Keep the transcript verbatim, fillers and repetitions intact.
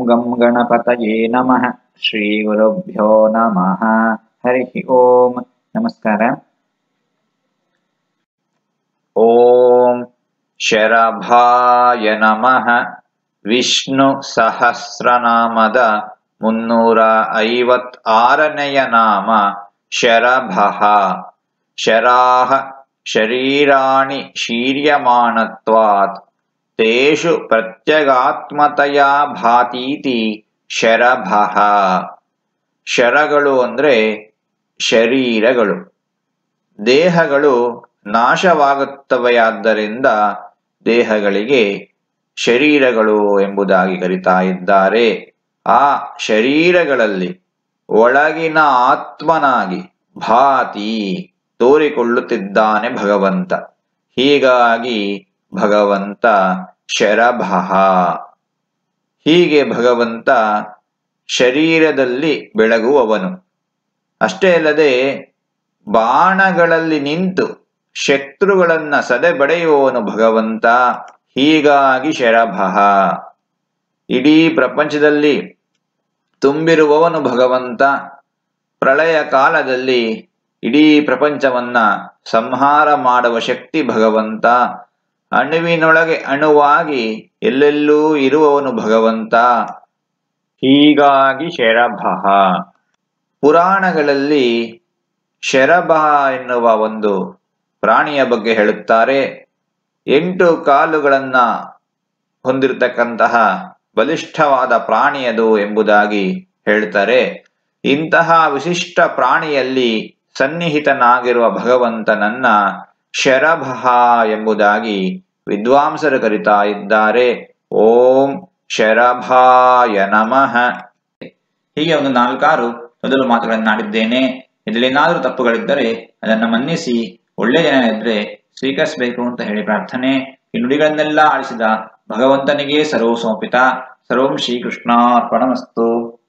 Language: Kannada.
ಗಂ ಗಣಪತಯೇ ನಮಃ. ಶ್ರೀ ಗುರುಭ್ಯೋ ನಮಃ. ಹರಿ ಓಂ. ನಮಸ್ಕಾರ. ಓಂ ಶರಭಾಯ ನಮಃ. ವಿಷ್ಣು ಸಹಸ್ರನಾಮದ ಮುನ್ನೂರ ಐವತ್ ಆರನೆಯ ನಾಮ ಶರಭಃ. ಶರಾಹ ಶರೀರಾಣಿ ಶೀರ್ಯಮಾಣತ್ವಾತ್ ತೇಷು ಪ್ರತ್ಯಗಾತ್ಮತಯಾ ಭಾತೀತಿ ಶರಭಃ. ಶರಗಳು ಅಂದ್ರೆ ಶರೀರಗಳು, ದೇಹಗಳು ನಾಶವಾಗುತ್ತವೆಯಾದ್ದರಿಂದ ದೇಹಗಳಿಗೆ ಶರೀರಗಳು ಎಂಬುದಾಗಿ ಕರೀತಾ ಇದ್ದಾರೆ. ಆ ಶರೀರಗಳಲ್ಲಿ ಒಳಗಿನ ಆತ್ಮನಾಗಿ ಭಾತಿ ತೋರಿಕೊಳ್ಳುತ್ತಿದ್ದಾನೆ ಭಗವಂತ. ಹೀಗಾಗಿ ಭಗವಂತ ಶರಭಃ. ಹೀಗೆ ಭಗವಂತ ಶರೀರದಲ್ಲಿ ಬೆಳಗುವವನು. ಅಷ್ಟೇ ಅಲ್ಲದೆ ಬಾಣಗಳಲ್ಲಿ ನಿಂತು ಶತ್ರುಗಳನ್ನ ಸದೆಬಡೆಯುವವನು ಭಗವಂತ. ಹೀಗಾಗಿ ಶರಭಃ. ಇಡೀ ಪ್ರಪಂಚದಲ್ಲಿ ತುಂಬಿರುವವನು ಭಗವಂತ. ಪ್ರಳಯ ಕಾಲದಲ್ಲಿ ಇಡೀ ಪ್ರಪಂಚವನ್ನ ಸಂಹಾರ ಮಾಡುವ ಶಕ್ತಿ ಭಗವಂತ. ಅಣುವಿನೊಳಗೆ ಅಣುವಾಗಿ ಎಲ್ಲೆಲ್ಲೂ ಇರುವವನು ಭಗವಂತ. ಹೀಗಾಗಿ ಶರಭಃ. ಪುರಾಣಗಳಲ್ಲಿ ಶರಭಃ ಎನ್ನುವ ಒಂದು ಪ್ರಾಣಿಯ ಬಗ್ಗೆ ಹೇಳುತ್ತಾರೆ. ಎಂಟು ಕಾಲುಗಳನ್ನ ಹೊಂದಿರತಕ್ಕಂತಹ ಬಲಿಷ್ಠವಾದ ಪ್ರಾಣಿಯದು ಎಂಬುದಾಗಿ ಹೇಳ್ತಾರೆ. ಇಂತಹ ವಿಶಿಷ್ಟ ಪ್ರಾಣಿಯಲ್ಲಿ ಸನ್ನಿಹಿತನಾಗಿರುವ ಭಗವಂತನನ್ನ ಶರಭಃ ಎಂಬುದಾಗಿ ವಿದ್ವಾಂಸರು ಕರೀತಾ ಇದ್ದಾರೆ. ಓಂ ಶರಭಾಯ ನಮಃ. ಹೀಗೆ ಒಂದು ನಾಲ್ಕಾರು ಮೊದಲು ಮಾತುಗಳನ್ನಾಡಿದ್ದೇನೆ. ಇದರಲ್ಲೇನಾದರೂ ತಪ್ಪುಗಳಿದ್ದರೆ ಅದನ್ನು ಮನ್ನಿಸಿ ಒಳ್ಳೆಯ ಜನ ಇದ್ರೆ ಸ್ವೀಕರಿಸಬೇಕು ಅಂತ ಹೇಳಿ ಪ್ರಾರ್ಥನೆ. ಈ ನುಡಿಗಳನ್ನೆಲ್ಲ ಆಳಿಸಿದ ಭಗವಂತನಿಗೆ ಸರ್ವ ಸಮರ್ಪಿತ. ಸರ್ವಂ ಶ್ರೀಕೃಷ್ಣಾರ್ಪಣಮಸ್ತು.